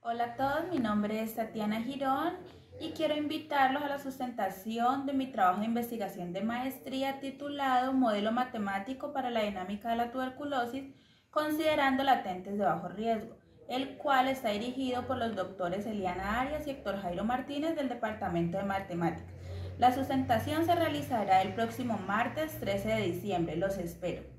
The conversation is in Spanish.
Hola a todos, mi nombre es Tatiana Girón y quiero invitarlos a la sustentación de mi trabajo de investigación de maestría titulado Modelo matemático para la dinámica de la tuberculosis considerando latentes de bajo riesgo, el cual está dirigido por los doctores Eliana Arias y Héctor Jairo Martínez del Departamento de Matemáticas. La sustentación se realizará el próximo martes 13 de diciembre. Los espero.